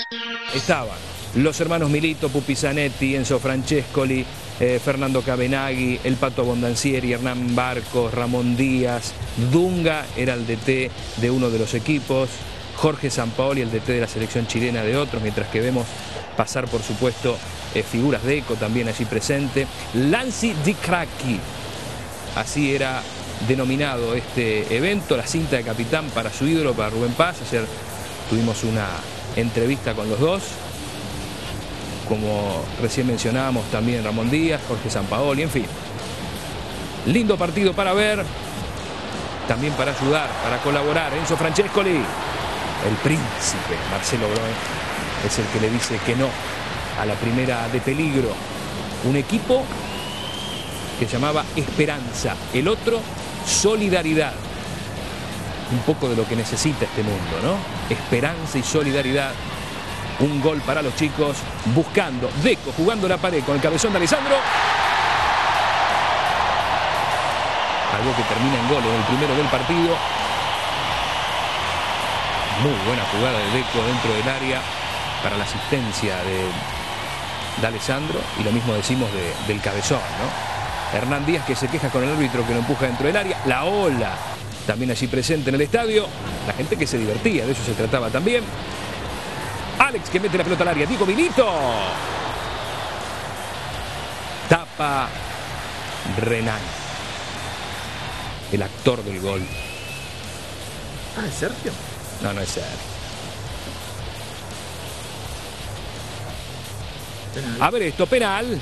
Estaban los hermanos Milito, Pupi Zanetti, Enzo Francescoli, Fernando Cabenaghi, el Pato Abondancieri, Hernán Barcos, Ramón Díaz, Dunga era el DT de uno de los equipos, Jorge Sampaoli, el DT de la selección chilena de otros, mientras que vemos pasar, por supuesto, figuras de Eco también allí presente. Lanzi Di Cracchi, así era denominado este evento, la cinta de capitán para su ídolo, para Rubén Paz. Ayer tuvimos una entrevista con los dos, como recién mencionábamos, también Ramón Díaz, Jorge Sampaoli, en fin. Lindo partido para ver, también para ayudar, para colaborar. Enzo Francescoli, el príncipe, Marcelo Groen, es el que le dice que no a la primera de peligro. Un equipo que llamaba Esperanza, el otro Solidaridad. Un poco de lo que necesita este mundo, ¿no? Esperanza y solidaridad. Un gol para los chicos, buscando, Deco jugando la pared con el cabezón de Alessandro. Algo que termina en gol, en el primero del partido. Muy buena jugada de Deco dentro del área para la asistencia de Alessandro. Y lo mismo decimos del cabezón, ¿no? Hernán Díaz, que se queja con el árbitro que lo empuja dentro del área. La ola también allí presente en el estadio. La gente que se divertía, de eso se trataba también. Alex, que mete la pelota al área. Diego Milito. Tapa Renan, el actor del gol. Ah, ¿es Sergio? No, no es Sergio. Penal. A ver esto, penal.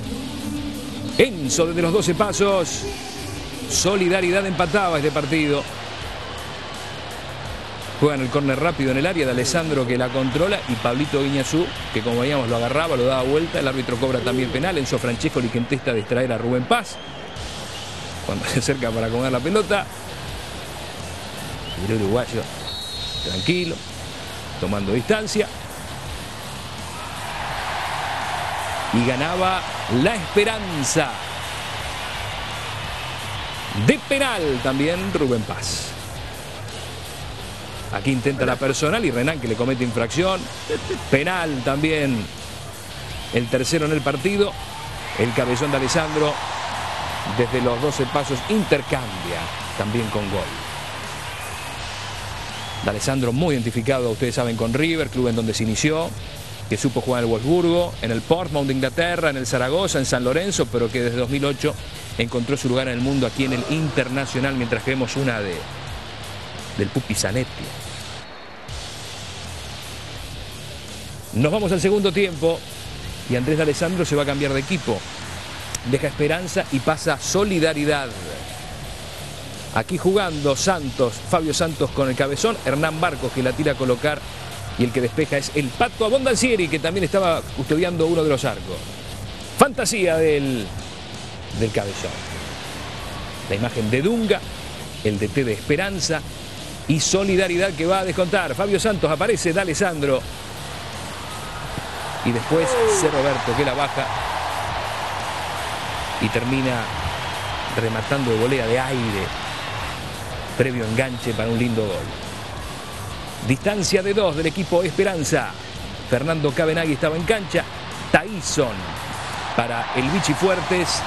Enzo desde los 12 pasos. Solidaridad empataba este partido. Juegan el córner rápido en el área de Alessandro, que la controla, y Pablito Guiñazú, que como veíamos lo agarraba, lo daba vuelta. El árbitro cobra también penal. Enzo Francescoli, que intenta distraer a Rubén Paz cuando se acerca para comer la pelota. Y el uruguayo tranquilo, tomando distancia. Y ganaba la Esperanza. De penal también Rubén Paz. Aquí intenta la personal y Renan, que le comete infracción. Penal también el tercero en el partido. El cabezón de Alessandro desde los 12 pasos intercambia también con gol. De Alessandro muy identificado, ustedes saben, con River, club en donde se inició, que supo jugar en el Wolfsburgo, en el Portsmouth de Inglaterra, en el Zaragoza, en San Lorenzo, pero que desde 2008 encontró su lugar en el mundo aquí en el Internacional, mientras que vemos una del Pupi Zanetti. Nos vamos al segundo tiempo y Andrés de Alessandro se va a cambiar de equipo. Deja Esperanza y pasa Solidaridad. Aquí jugando Santos, Fabio Santos con el cabezón, Hernán Barcos, que la tira a colocar, y el que despeja es el Pato Abondancieri, que también estaba custodiando uno de los arcos. Fantasía del cabezón. La imagen de Dunga, el DT de Esperanza, y Solidaridad, que va a descontar. Fabio Santos aparece, de Alessandro, y después C. Roberto, que la baja y termina rematando de volea de aire, previo enganche para un lindo gol. Distancia de 2 del equipo Esperanza. Fernando Cabenaghi estaba en cancha. Taison para el Vichy Fuertes.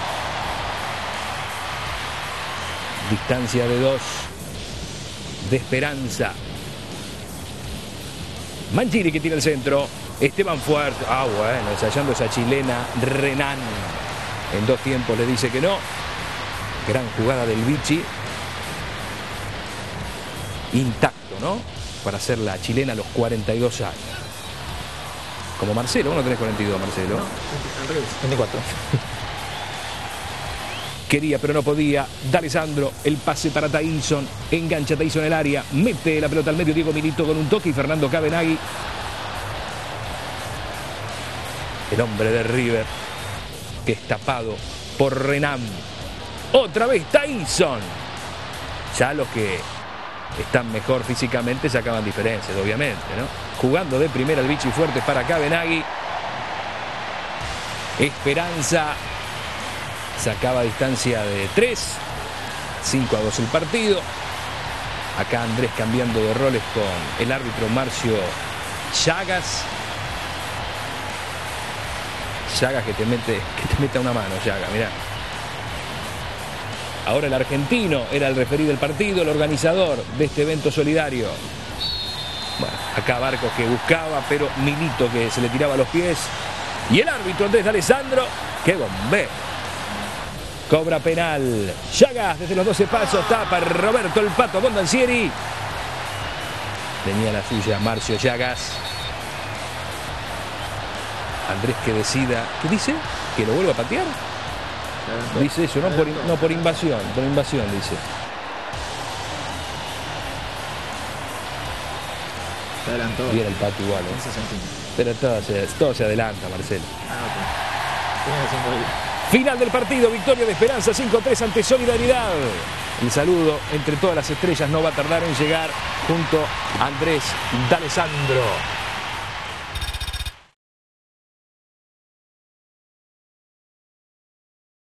Distancia de 2 de Esperanza. Mangieri, que tira el centro. Esteban Fuerte. Ah, bueno, ensayando esa chilena. Renan en 2 tiempos le dice que no. Gran jugada del Vichy. Intacto, ¿no? Para hacer la chilena a los 42 años. Como Marcelo. ¿Vos no tenés 42, Marcelo? No, al revés. 24. Quería, pero no podía. De Alessandro, el pase para Taison. Engancha Taison en el área. Mete la pelota al medio Diego Milito con un toque. Y Fernando Cabenaghi, el hombre de River, que es tapado por Renan. Otra vez Taison. Ya los que están mejor físicamente sacaban diferencias, obviamente, ¿no? Jugando de primera el Vichy Fuerte para Cabenaghi. Esperanza sacaba distancia de 3. 5-2 el partido. Acá Andrés cambiando de roles con el árbitro Marcio Chagas. Llagas que te meta una mano, Llagas, mirá. Ahora el argentino era el referí del partido, el organizador de este evento solidario. Bueno, acá Barcos que buscaba, pero Milito que se le tiraba a los pies. Y el árbitro Andrés D'Alessandro, que bombé. Cobra penal. Llagas desde los 12 pasos, tapa Roberto el Pato Bondancieri. Tenía la suya Marcio Llagas. Andrés que decida, ¿qué dice? ¿Que lo vuelva a patear? Dice eso, no por invasión, dice. Se adelantó. Y era el Pato igual, ¿eh? 15 centímetros. Pero todo se adelanta, Marcelo. Ok. Tiene que ser muy... Final del partido, victoria de Esperanza 5-3 ante Solidaridad. El saludo entre todas las estrellas no va a tardar en llegar junto a Andrés D'Alessandro.